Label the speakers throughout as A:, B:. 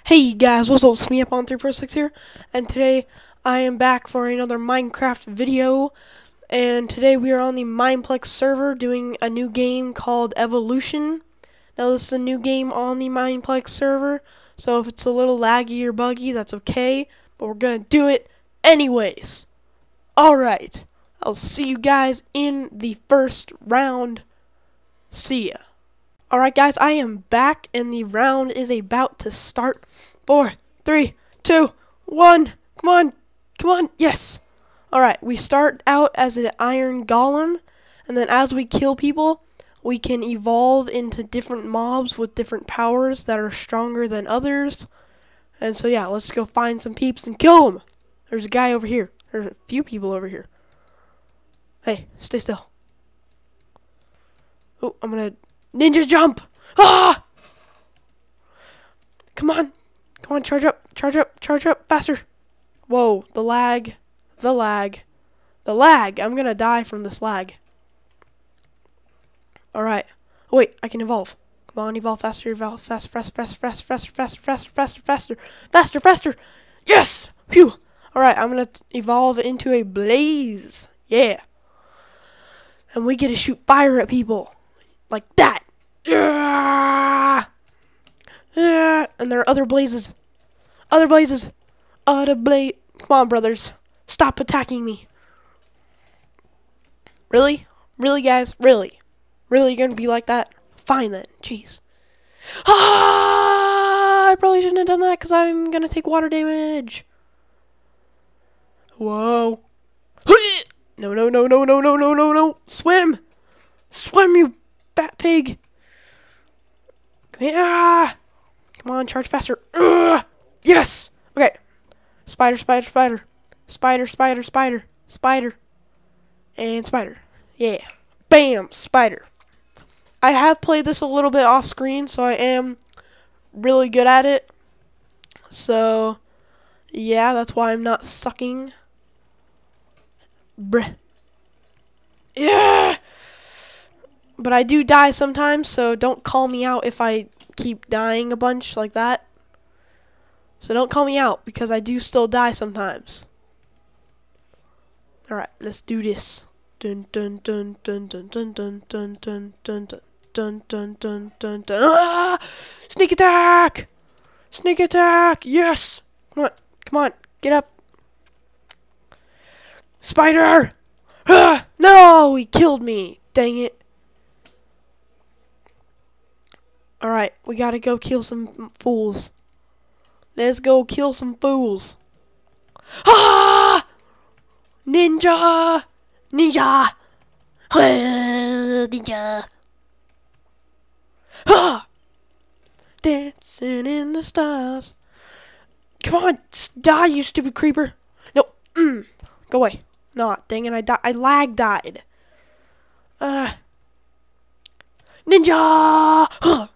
A: Hey guys, what's up? It's me, Upon346 here, and today I am back for another Minecraft video, and today we are on the Mineplex server doing a new game called Evolution. Now this is a new game on the Mineplex server, so if it's a little laggy or buggy, that's okay, but we're gonna do it anyways. Alright, I'll see you guys in the first round. See ya. Alright guys, I am back and the round is about to start. 4, 3, 2, 1. Come on, yes. Alright, we start out as an iron golem, and then as we kill people, we can evolve into different mobs with different powers that are stronger than others. And so yeah, let's go find some peeps and kill them. There's a guy over here. There's a few people over here. Hey, stay still. Oh, I'm gonna ninja jump! Ah! Come on, charge up, faster! Whoa, the lag. I'm gonna die from this lag. Alright. Oh, wait, I can evolve. Come on, evolve faster, evolve faster. Yes! Phew! Alright, I'm gonna evolve into a blaze. Yeah. And we get to shoot fire at people. Like that. And there are other blazes. Come on, brothers. Stop attacking me. Really? Really, guys? Really? Really, you're gonna be like that? Fine then. Jeez. Ah! I probably shouldn't have done that because I'm gonna take water damage. Whoa. No. Swim! Swim, you bat pig! Yeah! Come on, charge faster. Yes! Okay. Spider. And spider. Yeah. Bam! Spider. I have played this a little bit off screen, so I am really good at it. So, yeah, that's why I'm not sucking. Bruh. Yeah! But I do die sometimes, so don't call me out if I keep dying a bunch like that. So don't call me out, because I do still die sometimes. Alright, let's do this. Ah! Sneak attack! Sneak attack! Yes! Come on, get up. Spider! Ah! No, he killed me. Dang it. Alright, we gotta go kill some fools. Let's go kill some fools. Ah! Ninja! Ninja! Ah! Dancing in the stars. Come on, die, you stupid creeper. No, go away. Nah, dang it, I lag died. Ninja!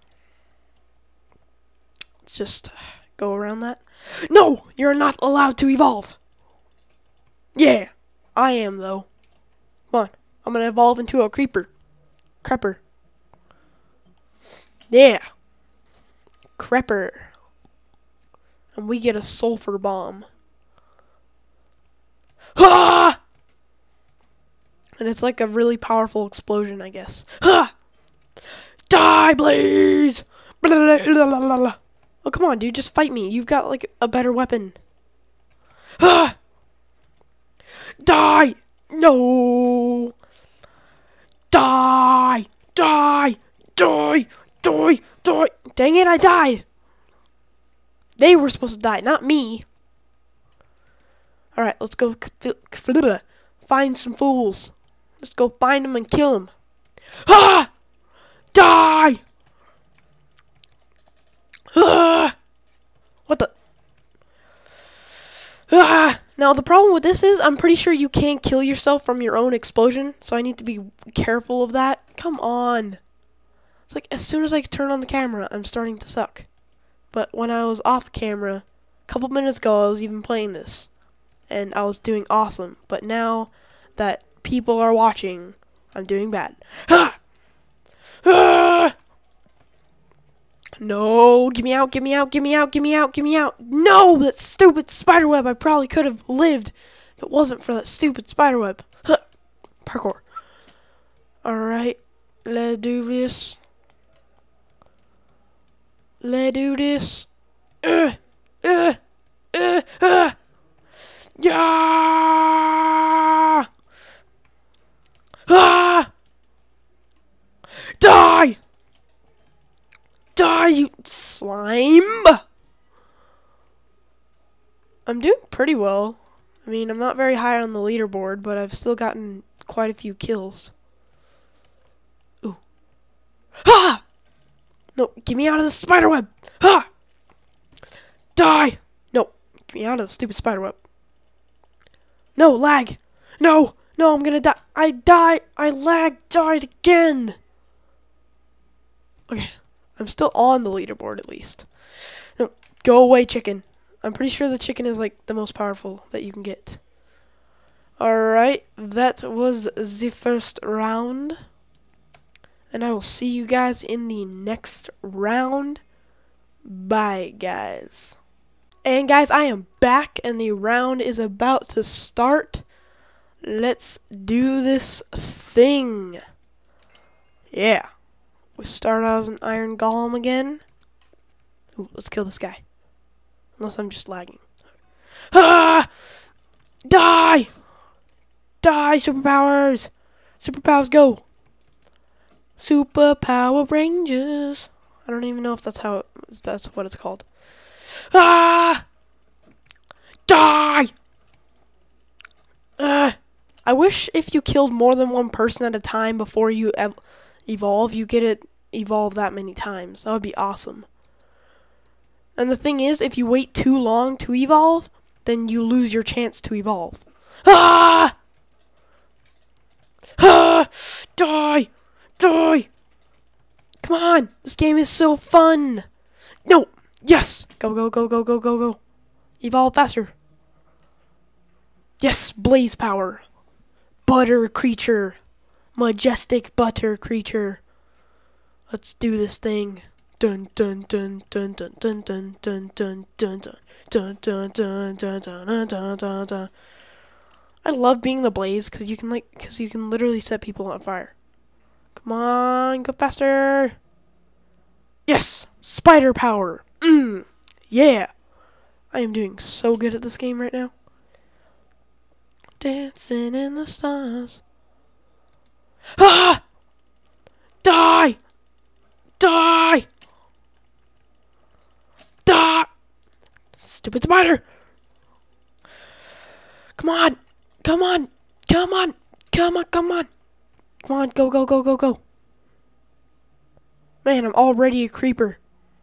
A: Let's just go around that. No! You're not allowed to evolve! Yeah! I am, though. Come on. I'm gonna evolve into a creeper. Crepper. Yeah! Crepper. And we get a sulfur bomb. Ah! And it's like a really powerful explosion, I guess. Ah! Die, Blaze! Oh, come on, dude, just fight me. You've got, like, a better weapon. Ah! Die! No! Die! Dang it, I died! They were supposed to die, not me. Alright, let's go find some fools. Let's go find them and kill them. Ah! Die! Ah! What the? Ah! Now the problem with this is I'm pretty sure you can't kill yourself from your own explosion, so I need to be careful of that. Come on. It's like as soon as I turn on the camera, I'm starting to suck. But when I was off camera, a couple minutes ago, I was even playing this, and I was doing awesome. But now that people are watching, I'm doing bad. Ah! Ah! No, get me out, get me out, get me out, get me out, get me out. No, that stupid spiderweb. I probably could have lived if it wasn't for that stupid spiderweb. Huh. Parkour. Alright, let's do this. Let's do this. Yeah! Ah! Die! Die, you slime! I'm doing pretty well. I mean, I'm not very high on the leaderboard, but I've still gotten quite a few kills. Ooh. Ah! No, get me out of the spiderweb! Ah! Die! No, get me out of the stupid spiderweb. No, lag! No! No, I'm gonna die! I died again! Okay, I'm still on the leaderboard at least. No, go away, chicken. I'm pretty sure the chicken is like the most powerful that you can get. Alright, that was the first round. And I will see you guys in the next round. Bye, guys. And guys, I am back and the round is about to start. Let's do this thing. Yeah. We start out as an iron golem again. Ooh, let's kill this guy. Unless I'm just lagging. Ah! Die! Die, superpowers! Superpowers, go! Superpower Rangers. I don't even know if that's what it's called. Ah! Die! I wish if you killed more than one person at a time before you evolve, you get it evolve that many times. That would be awesome. And the thing is, if you wait too long to evolve, then you lose your chance to evolve. Ah! Ah! Die! Die! Come on! This game is so fun! No! Yes! Go, go, go, go, go, go, go. Evolve faster. Yes! Blaze power. Butter creature. Majestic butter creature. Let's do this thing. Dun dun dun dun dun dun dun dun dun dun dun dun dun dun dun dun dun dun. I love being the blaze because you can literally set people on fire. Come on, go faster. Yes, spider power. Yeah. I am doing so good at this game right now. Dancing in the stars. Ah! Die! Die! Die! Stupid spider! Come on! Come on! Come on! Come on! Come on! Come on! Go! Go! Go! Go! Go! Man, I'm already a creeper.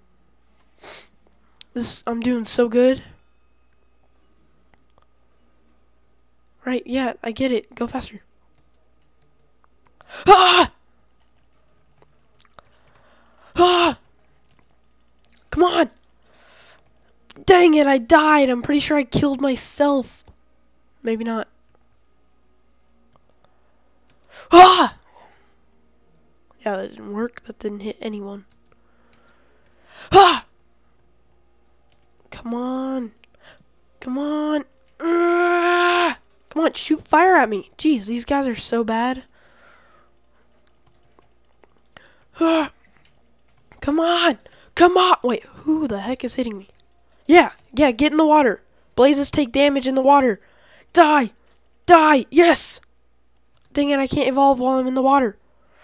A: I'm doing so good. Right? Yeah, I get it. Go faster. Ah! Ah! Come on! Dang it, I died. I'm pretty sure I killed myself. Maybe not. Ah! Yeah, that didn't work. That didn't hit anyone. Ah! Come on. Come on. Come on, shoot fire at me. Jeez, these guys are so bad. Ah! Come on. Come on. Wait, who the heck is hitting me? Yeah, get in the water. Blazes take damage in the water. Die. Die. Yes. Dang it, I can't evolve while I'm in the water.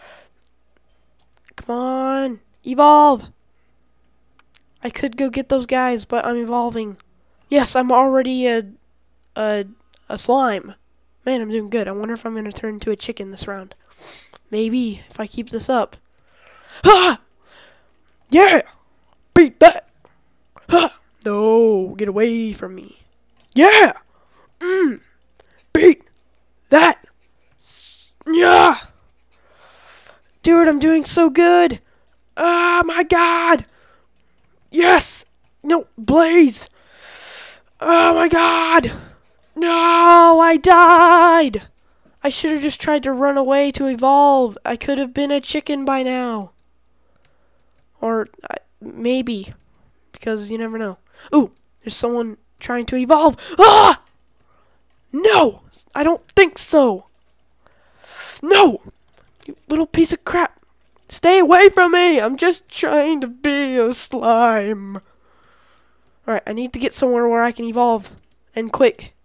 A: Come on. Evolve. I could go get those guys, but I'm evolving. Yes, I'm already a slime. Man, I'm doing good. I wonder if I'm going to turn into a chicken this round. Maybe, if I keep this up. Ah! Yeah! Beat that! Ah! No, get away from me. Yeah! Beat that! Yeah! Dude, I'm doing so good! Oh my god! Yes! No, Blaze! Oh my god! No, I died! I should have just tried to run away to evolve. I could have been a chicken by now. Or, maybe. Because you never know. Ooh, there's someone trying to evolve. Ah! No! I don't think so. No! You little piece of crap. Stay away from me! I'm just trying to be a slime. Alright, I need to get somewhere where I can evolve. And quick.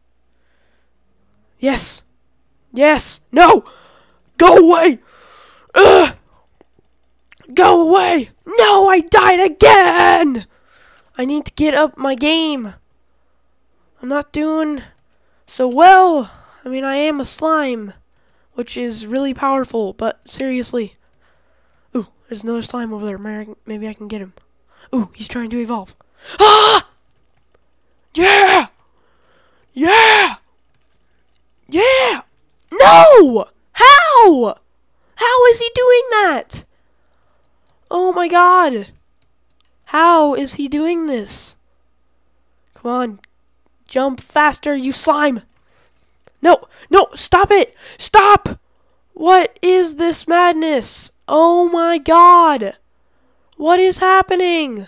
A: Yes! Yes! No! Go away! Ugh! Go away! No, I died again! I need to get up my game. I'm not doing so well. I mean, I am a slime, which is really powerful, but seriously. Ooh, there's another slime over there. Maybe I can get him. Ooh, he's trying to evolve. Ah! Yeah! Yeah! Yeah! No! How? How is he doing that? Oh my god. How is he doing this? Come on. Jump faster, you slime. No, no, stop it. Stop. What is this madness? Oh my god. What is happening?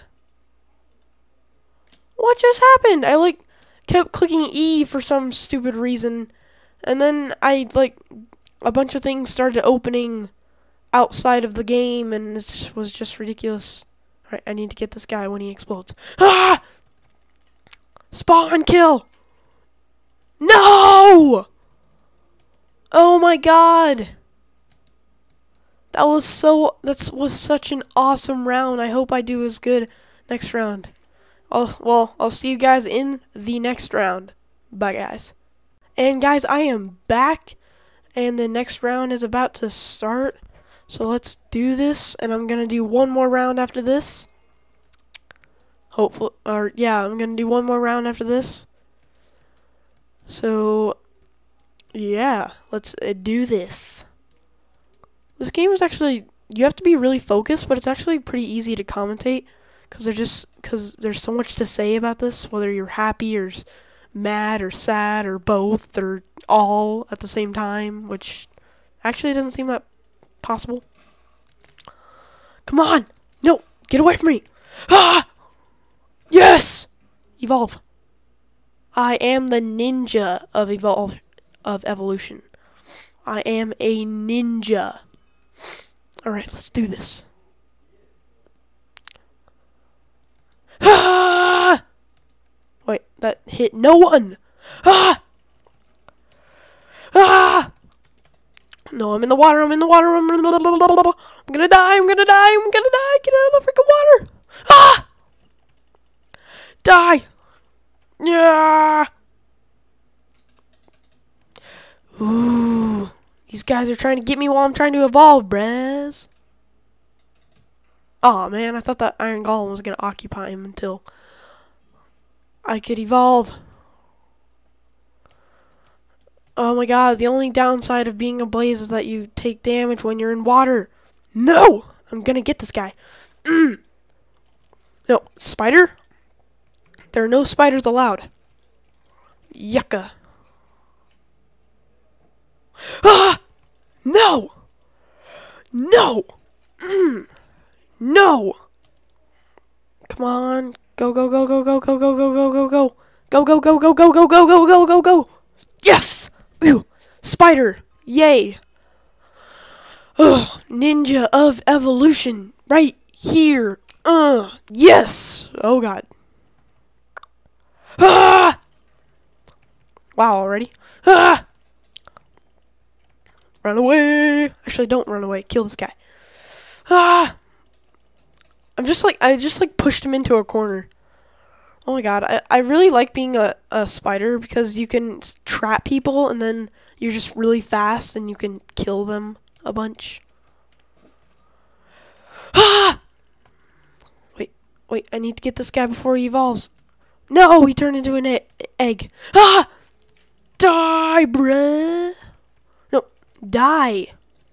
A: What just happened? I kept clicking E for some stupid reason. And then a bunch of things started opening outside of the game, and it was just ridiculous. Alright, I need to get this guy when he explodes. Ah! Spawn kill! No! Oh my god! That was such an awesome round. I hope I do as good next round. I'll see you guys in the next round. Bye, guys. And guys, I am back, and the next round is about to start. So let's do this, and I'm gonna do one more round after this. I'm gonna do one more round after this. So, yeah, let's do this. This game is actually, you have to be really focused, but it's actually pretty easy to commentate, because there's so much to say about this, whether you're happy or mad or sad or both or all at the same time, which actually doesn't seem that possible. Come on! No! Get away from me! Ah! Yes! Evolve. I am the ninja of evolution. I am a ninja. Alright, let's do this. Ah! Wait, that hit no one! Ah! Ah! No, I'm in the water, I'm in the water, I'm gonna die, I'm gonna die, I'm gonna die, get out of the freaking water! Ah! Die! Yeah! Ooh, these guys are trying to get me while I'm trying to evolve, brez. Aw, man, I thought that Iron Golem was gonna occupy him until I could evolve. Oh my god, the only downside of being a blaze is that you take damage when you're in water. No! I'm gonna get this guy. No, spider? There are no spiders allowed. Yucca. Ah! No! No! No! Come on. Go, go, go, go, go, go, go, go, go, go, go. Go, go, go, go, go, go, go, go, go, go, go. Yes! Ew. Spider. Yay. Ugh. Ninja of evolution. Right here. Yes! Oh god. Ah! Wow, already? Ah! Run away! Actually, don't run away. Kill this guy. Ah! I just pushed him into a corner. Oh my god, I really like being a spider because you can trap people and then you're just really fast and you can kill them a bunch. Ah! Wait, I need to get this guy before he evolves. No, he turned into an egg. Ah! Die, bruh! No, die.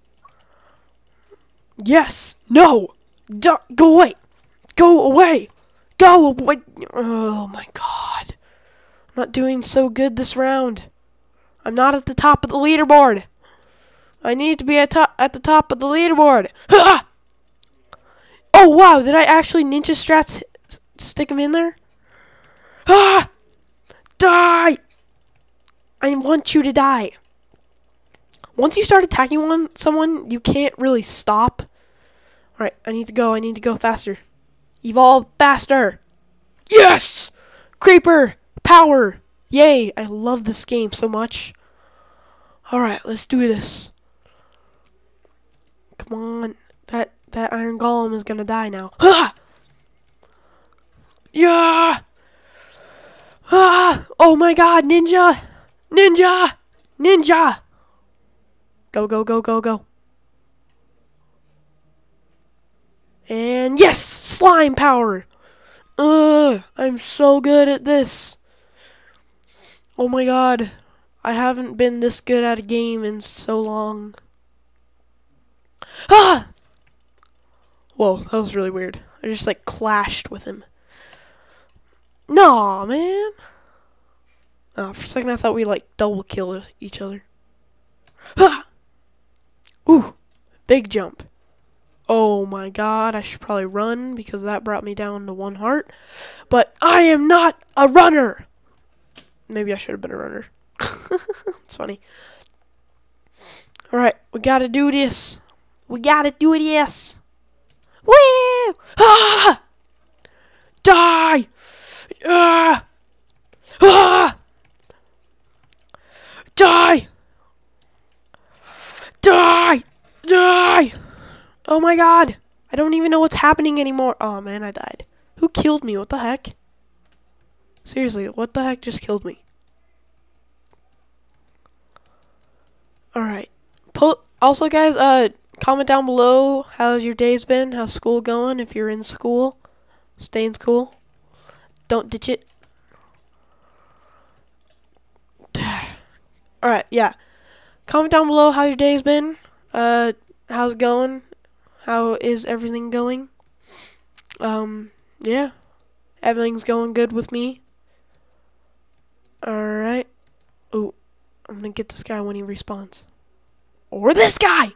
A: Yes! No! Go away! Go away! Go away! Oh my god. I'm not doing so good this round. I'm not at the top of the leaderboard. I need to be at the top of the leaderboard. Ah! Oh, wow. Did I actually ninja strats stick him in there? Ah! Die! I want you to die. Once you start attacking someone, you can't really stop. Alright, I need to go. I need to go faster. Evolve faster. Yes! Creeper! Power! Yay! I love this game so much. Alright, let's do this. Come on. That iron golem is gonna die now. Ah! Yeah! Ah! Oh my god, ninja! Ninja! Ninja! Go, go, go, go, go. And yes! Slime power! I'm so good at this. Oh my god. I haven't been this good at a game in so long. Ah! Whoa, that was really weird. I just like clashed with him. No, man. Oh, for a second I thought we like double killed each other. Ah! Ooh, big jump. Oh my god, I should probably run because that brought me down to 1 heart. But I am not a runner. Maybe I should have been a runner. It's funny. Alright, we gotta do this. We gotta do this. Woo! Ah! Die! Ah! Ah! Die! Die! Die! Oh my god! I don't even know what's happening anymore. Oh man, I died. Who killed me? What the heck? Seriously, what the heck just killed me? Alright. Also, guys, comment down below how your day's been, how's school going, if you're in school. Stay in school. Don't ditch it. Alright, yeah. Comment down below how your day's been. How's it going? How is everything going? Yeah. Everything's going good with me. Alright. Ooh, I'm gonna get this guy when he respawns. Or this guy!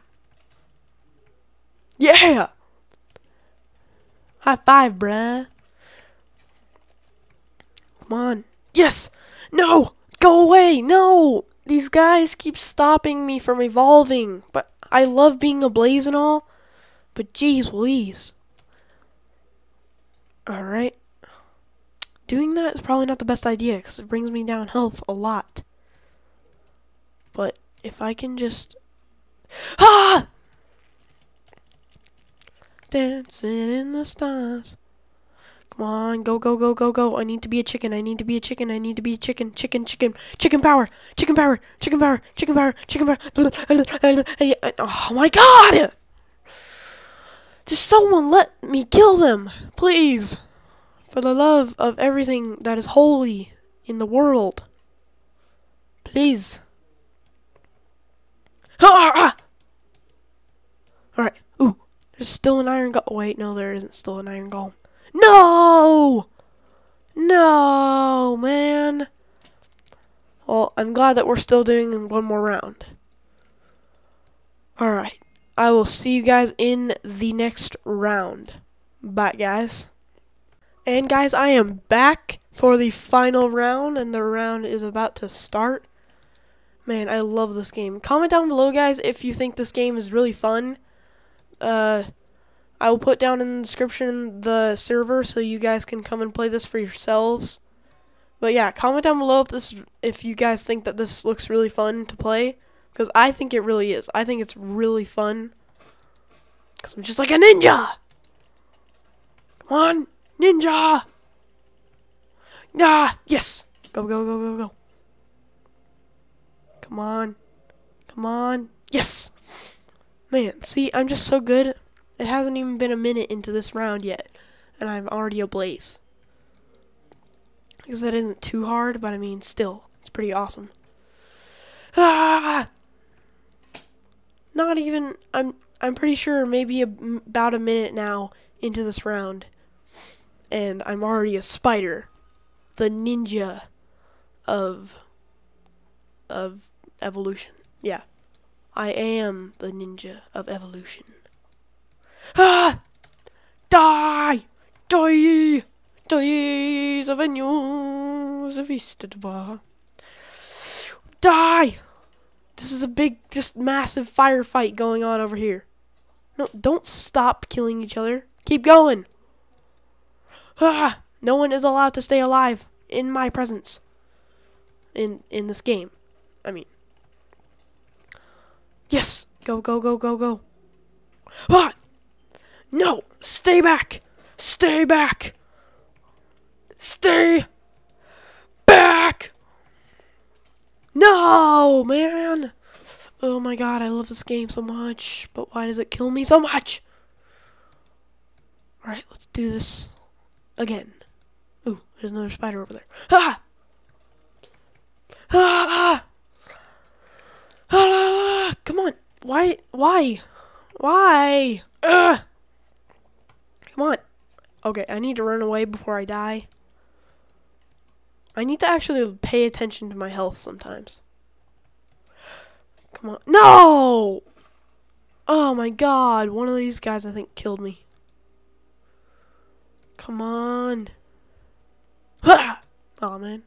A: Yeah! High five, bruh. Come on. Yes! No! Go away! No! These guys keep stopping me from evolving. But I love being a Blaze and all. But geez Louise. Alright. Doing that is probably not the best idea because it brings me down health a lot. But if I can just... Ah! Dancing in the stars. Come on, go, go, go, go, go. I need to be a chicken. I need to be a chicken. I need to be a chicken. Chicken, chicken. Chicken power. Chicken power. Chicken power. Chicken power. Chicken power. Oh my god! Just someone let me kill them. Please. For the love of everything that is holy in the world. Please. Alright. Ooh. There's still an iron golem. Wait, no, there isn't still an iron golem. No! No, man. Well, I'm glad that we're still doing one more round. Alright. I will see you guys in the next round. Bye, guys. And, guys, I am back for the final round, and the round is about to start. Man, I love this game. Comment down below, guys, if you think this game is really fun. I will put down in the description the server so you guys can come and play this for yourselves. But yeah, comment down below if you guys think that this looks really fun to play, because I think it really is. I think it's really fun. Because I'm just like a ninja. Come on, ninja. Ah, yes. Go, go, go, go, go. Come on. Come on. Yes. Man, see, I'm just so good. It hasn't even been a minute into this round yet, and I'm already a Blaze. Because that isn't too hard, but I mean, still, it's pretty awesome. Ah! Not even, I'm pretty sure maybe about a minute now into this round, and I'm already a spider. The ninja of evolution. Yeah. I am the ninja of evolution. Ah! Die! Die! Die! Zavenio! Zavistadva. Die! This is a big, just massive firefight going on over here. No, don't stop killing each other. Keep going. Ah! No one is allowed to stay alive in my presence. In this game. I mean. Yes! Go, go, go, go, go. Ah! No! Stay back! Stay back! Stay back! No, man! Oh my god, I love this game so much, but why does it kill me so much? Alright, let's do this again. Ooh, there's another spider over there. Ah! Ah! Ah! Ah! Come on. Why? Why? Why? Ugh! Come on. Okay, I need to run away before I die. I need to actually pay attention to my health sometimes. Come on. No! Oh my god. One of these guys, I think, killed me. Come on. Ah! Oh, man.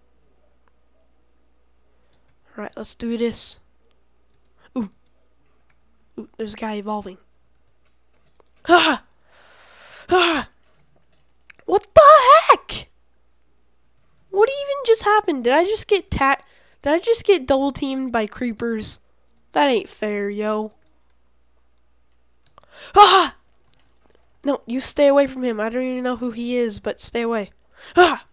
A: Alright, let's do this. Ooh. Ooh, there's a guy evolving. Ah! Ah! What the heck? What even just happened? Did I just get Did I just get double teamed by creepers? That ain't fair, yo. Ah! No, you stay away from him. I don't even know who he is, but stay away. Ah!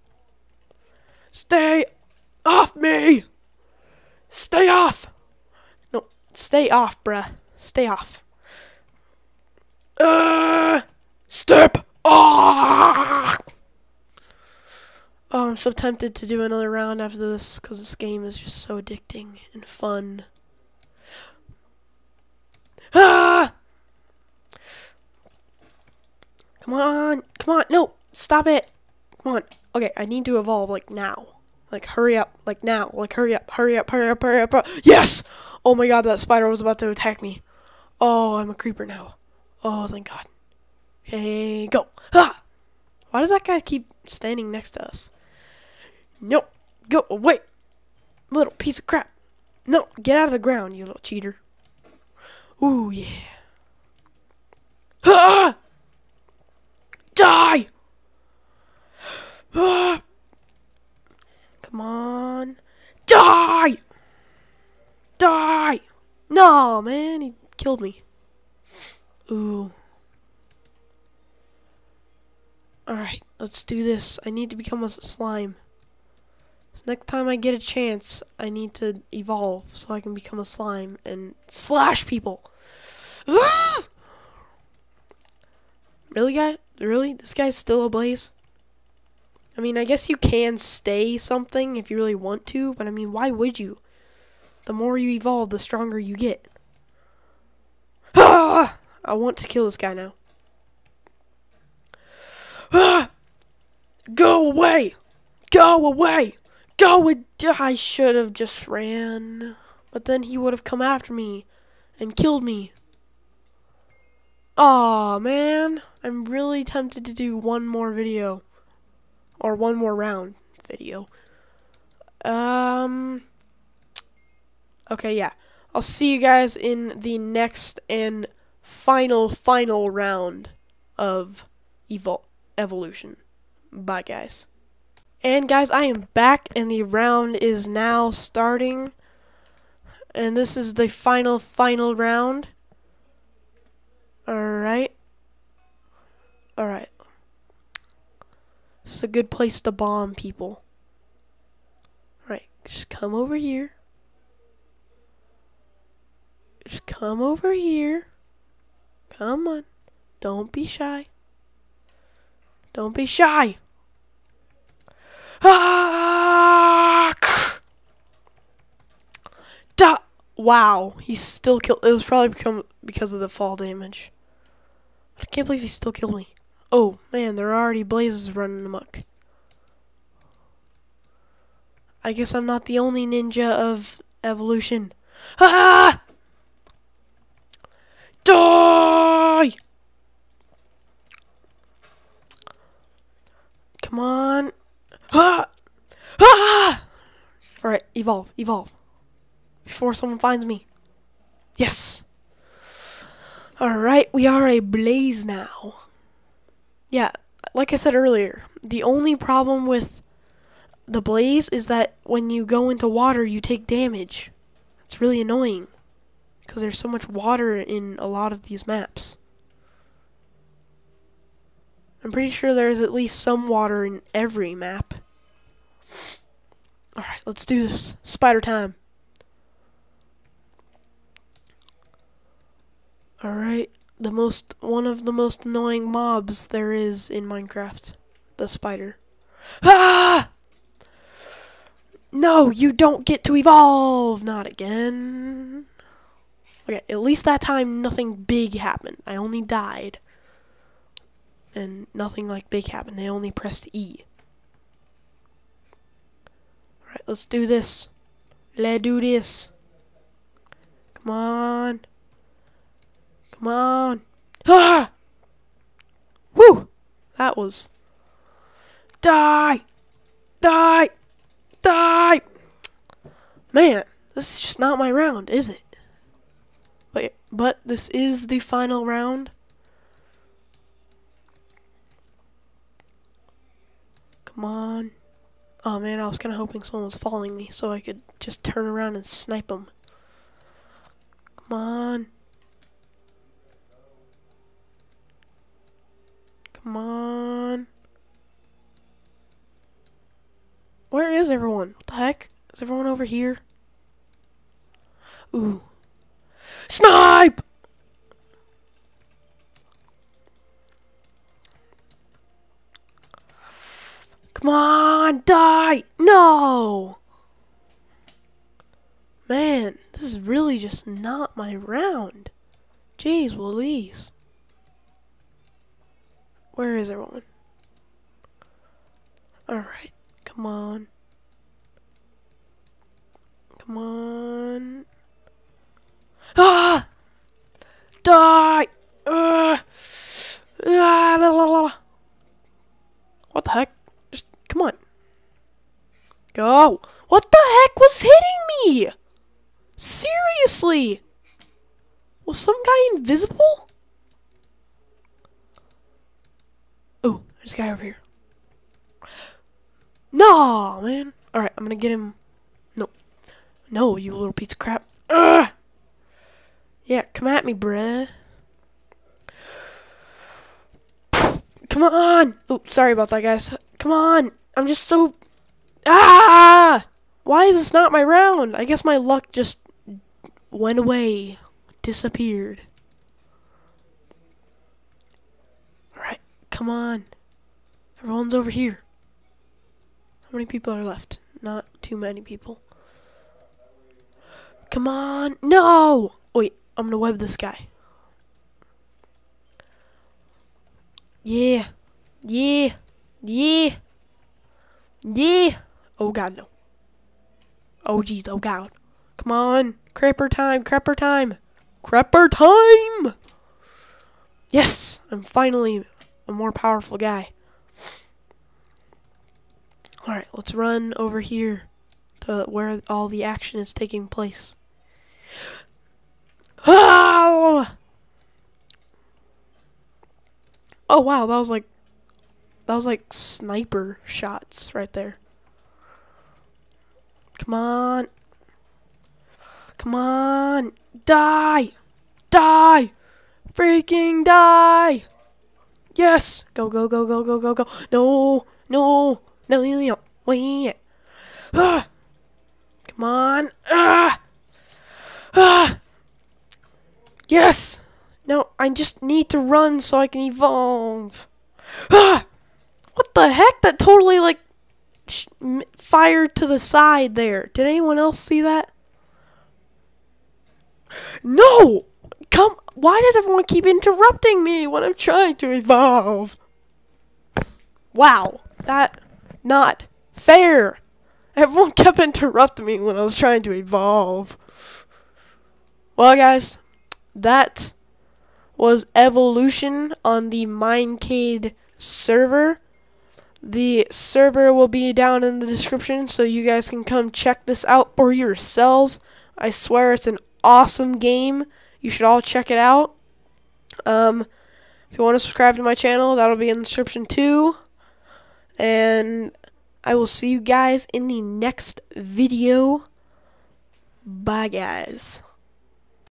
A: Stay off me! Stay off! No, stay off, bruh. Stay off. Step off! Oh, I'm so tempted to do another round after this because this game is just so addicting and fun. Ah! Come on, come on, no, stop it. Come on. Okay, I need to evolve like now. Like hurry up, like now, like hurry up, hurry up, hurry up, hurry up. Yes! Oh my god, that spider was about to attack me. Oh, I'm a creeper now. Oh, thank god. Okay, go. Ah! Why does that guy keep standing next to us? No, go away. Little piece of crap. No, get out of the ground, you little cheater. Ooh, yeah. Ah! Die! Ah! Come on. Die! Die! No, man, he killed me. Ooh. Alright, let's do this. I need to become a slime. So next time I get a chance, I need to evolve so I can become a slime and slash people. Ah! Really, guy? Really? This guy's still ablaze? I mean, I guess you can stay something if you really want to, but I mean, why would you? The more you evolve, the stronger you get. Ah! I want to kill this guy now. Ah! Go away! Go away! Go away! I should have just ran. But then he would have come after me and killed me. Aw, man. I'm really tempted to do one more video. Or one more round video. Okay, yeah. I'll see you guys in the next and final round of evolution. Bye, guys. And guys, I am back and the round is now starting. And this is the final round. Alright. Alright. This is a good place to bomb people. Alright, just come over here. Just come over here. Come on. Don't be shy. Don't be shy. Ah! Wow, he still killed. It was probably because of the fall damage. I can't believe he still killed me. Oh man, there are already blazes running amok. I guess I'm not the only ninja of evolution. Ah! Die! Come on. Ah! Ah! Alright, evolve, evolve. Before someone finds me. Yes! Alright, we are a blaze now. Yeah, like I said earlier, the only problem with the blaze is that when you go into water, you take damage. It's really annoying, because there's so much water in a lot of these maps. I'm pretty sure there's at least some water in every map. Alright, let's do this. Spider time. Alright, one of the most annoying mobs there is in Minecraft. The spider. Ah! No, you don't get to evolve! Not again. Okay, at least that time nothing big happened. I only died. And nothing like big happened. I only pressed E. Alright, let's do this. Let's do this. Come on. Come on. Ah! Woo! That was... Die! Die! Die! Man, this is just not my round, is it? Wait, but this is the final round. Come on. Oh man, I was kind of hoping someone was following me so I could just turn around and snipe them. Come on. Come on. Where is everyone? What the heck? Is everyone over here? Ooh. Snipe! Come on, die! No! Man, this is really just not my round. Jeez Louise. Where is everyone? Alright, come on. Come on. Ah! Die! Ah, la, la, la. What the heck? Just, come on. Go! What the heck was hitting me? Seriously? Was some guy invisible? Oh, there's a guy over here. No, man. Alright, I'm gonna get him. No. No, you little piece of crap. Ugh! Yeah, come at me, bruh. Come on! Oh, sorry about that, guys. Come on! I'm just so... Ah! Why is this not my round? I guess my luck just went away. Disappeared. Alright, come on. Everyone's over here. How many people are left? Not too many people. Come on! No! Wait, I'm gonna web this guy. Yeah. Yeah. Yeah. Yeah. Oh god, no. Oh jeez, oh god. Come on. Crapper time, crapper time. Crapper time! Yes! I'm finally a more powerful guy. Alright, let's run over here to where all the action is taking place. Oh! Oh wow, that was like sniper shots right there. Come on. Come on. Die! Die! Freaking die! Yes! Go, go, go, go, go, go, go. No! No! No, no, no. Wait. Ah! Come on. Ah! Ah! Yes! No, I just need to run so I can evolve. Ah! What the heck? That totally, like, fired to the side there. Did anyone else see that? No! Come, why does everyone keep interrupting me when I'm trying to evolve? Wow, that, not fair. Everyone kept interrupting me when I was trying to evolve. Well, guys, that was Evolution on the Minecade server. The server will be down in the description, so you guys can come check this out for yourselves. I swear it's an awesome game. You should all check it out. If you want to subscribe to my channel, that'll be in the description too. And I will see you guys in the next video. Bye, guys.